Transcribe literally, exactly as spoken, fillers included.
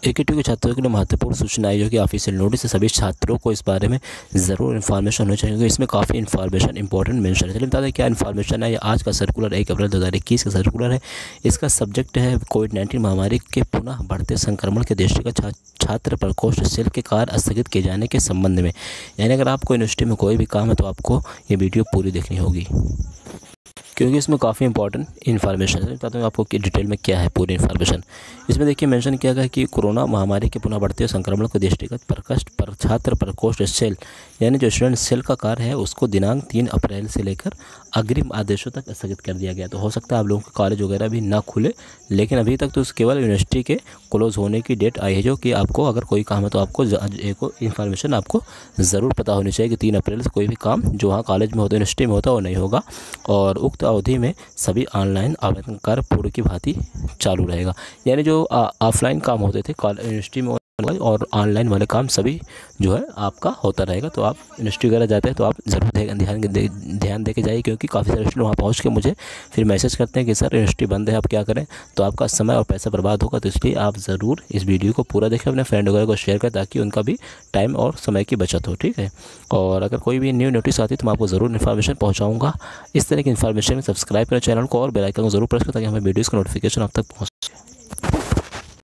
एकेटी के छात्रों के लिए महत्वपूर्ण सूचना है जो कि ऑफिशियल नोटिस है। सभी छात्रों को इस बारे में ज़रूर इन्फॉर्मेशन होनी चाहिए क्योंकि इसमें काफ़ी इन्फॉर्मेशन इंपॉर्टेंट मेंशन है। चलिए बता दें क्या इन्फॉर्मेशन है। ये आज का सर्कुलर एक अप्रैल दो हज़ार इक्कीस का सर्कुलर है। इसका सब्जेक्ट है कोविड नाइन्टीन महामारी के पुनः बढ़ते संक्रमण के दृष्टिगत छा, छात्र प्रकोष्ठ सेल के कार्य स्थगित किए जाने के संबंध में। यानी अगर आपको यूनिवर्सिटी में कोई भी काम है तो आपको ये वीडियो पूरी देखनी होगी क्योंकि इसमें काफ़ी इंपॉर्टेंट इन्फॉर्मेशन है। बताता हूँ आपको कि डिटेल में क्या है पूरी इन्फॉर्मेशन। इसमें देखिए मेंशन किया गया है कि कोरोना महामारी के पुनः बढ़ते संक्रमण के दृष्टिगत प्रकोष्ठ पर छात्र प्रकोष्ठ सेल यानी जो स्टूडेंट सेल का कार्य है उसको दिनांक तीन अप्रैल से लेकर अग्रिम आदेशों तक स्थगित कर दिया गया। तो हो सकता है आप लोगों के कॉलेज वगैरह भी ना खुले, लेकिन अभी तक तो केवल यूनिवर्सिटी के क्लोज होने की डेट आई है जो कि आपको अगर कोई काम है तो आपको एक इन्फॉर्मेशन आपको ज़रूर पता होनी चाहिए कि तीन अप्रैल से कोई भी काम जो वहाँ कॉलेज में होता है यूनिवर्सिटी में होता है वो नहीं होगा और उक्त अवधि में सभी ऑनलाइन आवेदन कार्य पूर्व की भांति चालू रहेगा। यानी जो ऑफलाइन काम होते थे यूनिवर्सिटी में और ऑनलाइन वाले काम सभी जो है आपका होता रहेगा। तो आप यूनिवर्सिटी वगैरह जाते हैं तो आप ज़रूर ध्यान दे ध्यान दे के जाइए क्योंकि काफ़ी सारे स्टूडेंट वहाँ पहुँच के मुझे फिर मैसेज करते हैं कि सर यूनिवर्सिटी बंद है आप क्या करें, तो आपका समय और पैसा बर्बाद होगा। तो इसलिए आप ज़रूर इस वीडियो को पूरा देखें, अपने फ्रेंड वगैरह को शेयर करें ताकि उनका भी टाइम और समय की बचत हो। ठीक है, और अगर कोई भी न्यू नोटिस आती है तो मैं आपको ज़रूर इन्फॉर्मेशन पहुँचाऊँगा। इस तरह की इन्फॉर्मेशन में सब्सक्राइब करें चैनल को और बेल आइकन को जरूर प्रेस करें ताकि हमें वीडियोज़ का नोटिफिकेशन आप तक पहुँच